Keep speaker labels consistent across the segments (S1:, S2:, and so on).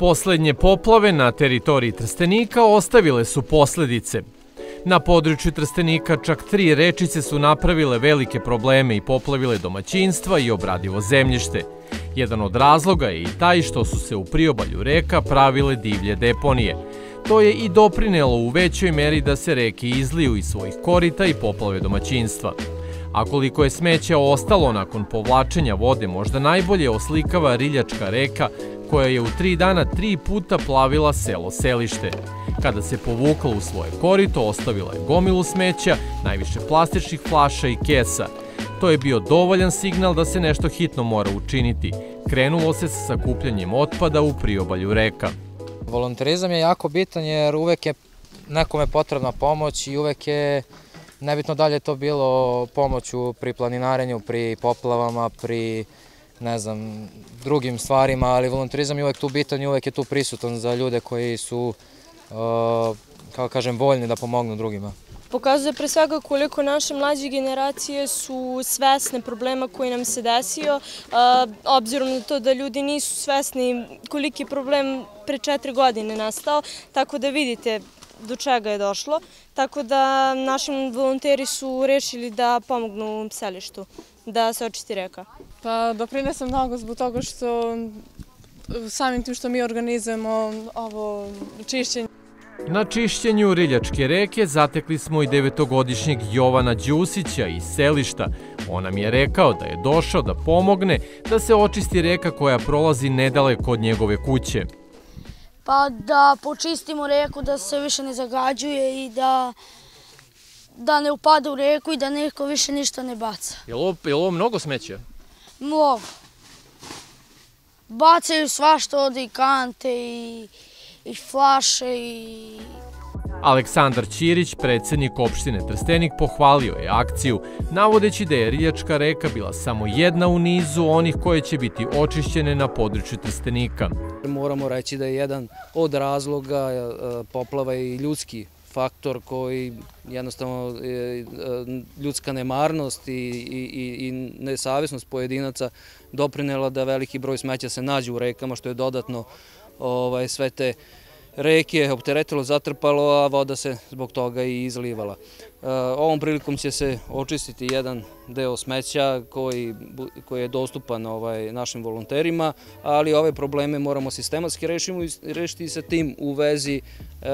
S1: Poslednje poplave na teritoriji Trstenika ostavile su posledice. Na području Trstenika čak 3 rečice su napravile velike probleme i poplavile domaćinstva i obradivo zemljište. Jedan od razloga je i taj što su se u priobalju reka pravile divlje deponije. To je i doprinelo u većoj meri da se reke izliju iz svojih korita i poplave domaćinstva. A koliko je smeća ostalo nakon povlačenja vode, možda najbolje oslikava Riljačka reka, koja je u 3 dana 3 puta plavila selo Selište. Kada se povukla u svoje korito, ostavila je gomilu smeća, najviše plastičnih flaša i kesa. To je bio dovoljan signal da se nešto hitno mora učiniti. Krenulo se sa sakupljanjem otpada u priobalju reka.
S2: Volonterizam je jako bitan jer uvek je nekome potrebna pomoć i uvek je nebitno da li je to bilo pomoću pri planinarenju, pri poplavama, pri drugim stvarima, ali volonterizam je uvek tu bitan i uvek je tu prisutan za ljude koji su, kako kažem, voljni da pomognu drugima.
S3: Pokazuje pre svega koliko naše mlađe generacije su svesne problema koji nam se desio, obzirom na to da ljudi nisu svesni koliki problem pre 4 godine nastao, tako da vidite do čega je došlo. Tako da naši volonteri su rešili da pomognu selištu, da se očisti reka.
S4: Pa doprinese mnogo zbog toga što samim tim što mi organizujemo ovo čišćenje.
S1: Na čišćenju Riljačke reke zatekli smo i 9-godišnjeg Jovana Đusića iz Selišta. On nam je rekao da je došao da pomogne da se očisti reka koja prolazi nedaleko od njegove kuće.
S5: Pa da počistimo reku, da se više ne zagađuje i da ne upada u reku i da neko više ništa ne baca.
S1: Je li ovo mnogo smeća?
S5: Mnogo. Bacaju svašta ovde i kante i flaše i...
S1: Aleksandar Ćirić, predsednik opštine Trstenik, pohvalio je akciju, navodeći da je Riljačka reka bila samo jedna u nizu onih koje će biti očišćene na području Trstenika.
S6: Moramo reći da je jedan od razloga poplava i ljudski faktor koji jednostavno ljudska nemarnost i nesavesnost pojedinaca doprinela da veliki broj smeća se nađe u rekama, što je dodatno sve te reke opteretilo, zatrpalo, a voda se zbog toga i izlivala. Ovom prilikom će se očistiti jedan deo smeća koji je dostupan našim volonterima, ali ove probleme moramo sistematski rešiti sa tim u vezi.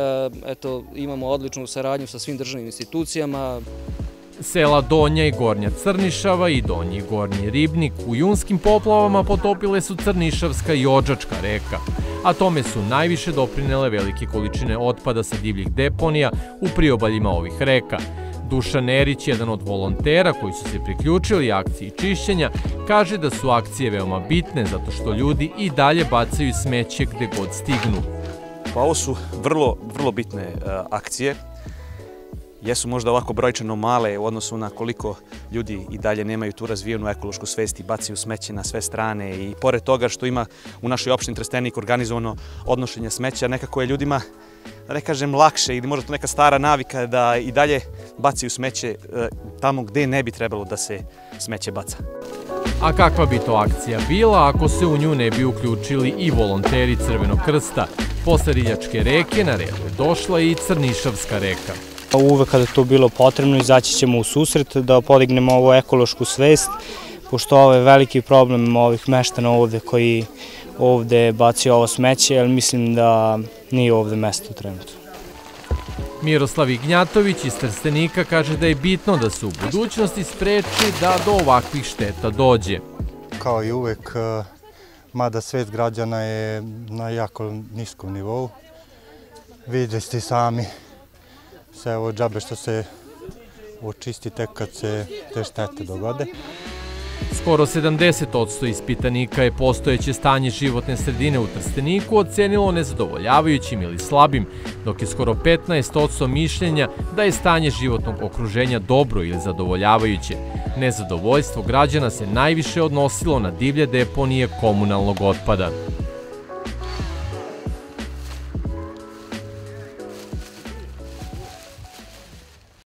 S6: Imamo odličnu saradnju sa svim državnim institucijama.
S1: Sela Donja i Gornja Crnišava i Donji i Gornji Ribnik u junskim poplavama potopile su Crnišavska i Odžačka reka, a tome su najviše doprinele velike količine otpada sa divljih deponija u priobaljima ovih reka. Dušan Nerić, jedan od volontera koji su se priključili akciji čišćenja, kaže da su akcije veoma bitne zato što ljudi i dalje bacaju smeće gde god stignu.
S7: Pa ovo su vrlo bitne akcije. Jesu možda ovako brojčano male u odnosu na koliko ljudi i dalje nemaju tu razvijenu ekološku svest i bacaju smeće na sve strane i pored toga što ima u našoj opštini Trstenik organizovano odnošenje smeća, nekako je ljudima, da ne kažem lakše ili možda to neka stara navika da i dalje bacaju smeće tamo gde ne bi trebalo da se smeće baca.
S1: A kakva bi to akcija bila ako se u nju ne bi uključili i volonteri Crvenog krsta? Posle Riljačke reke na redu je došla i Crnišavska reka.
S8: Uvek kada je to bilo potrebno izaći ćemo u susret da podignemo ovu ekološku svest, pošto ovo je veliki problem ovih meštana ovde koji ovde bacaju ovo smeće, jer mislim da nije ovde mesto trenutno.
S1: Miroslav Ignjatović iz Trstenika kaže da je bitno da se u budućnosti spreči da do ovakvih šteta dođe.
S9: Kao i uvek, mada svest građana je na jako niskom nivou, vidite ste sami. Sve ovo džabe što se očisti tek kad se te štete dogode.
S1: Skoro 70% ispitanika je postojeće stanje životne sredine u Trsteniku ocenilo nezadovoljavajućim ili slabim, dok je skoro 15% mišljenja da je stanje životnog okruženja dobro ili zadovoljavajuće. Nezadovoljstvo građana se najviše odnosilo na divlje deponije komunalnog otpada.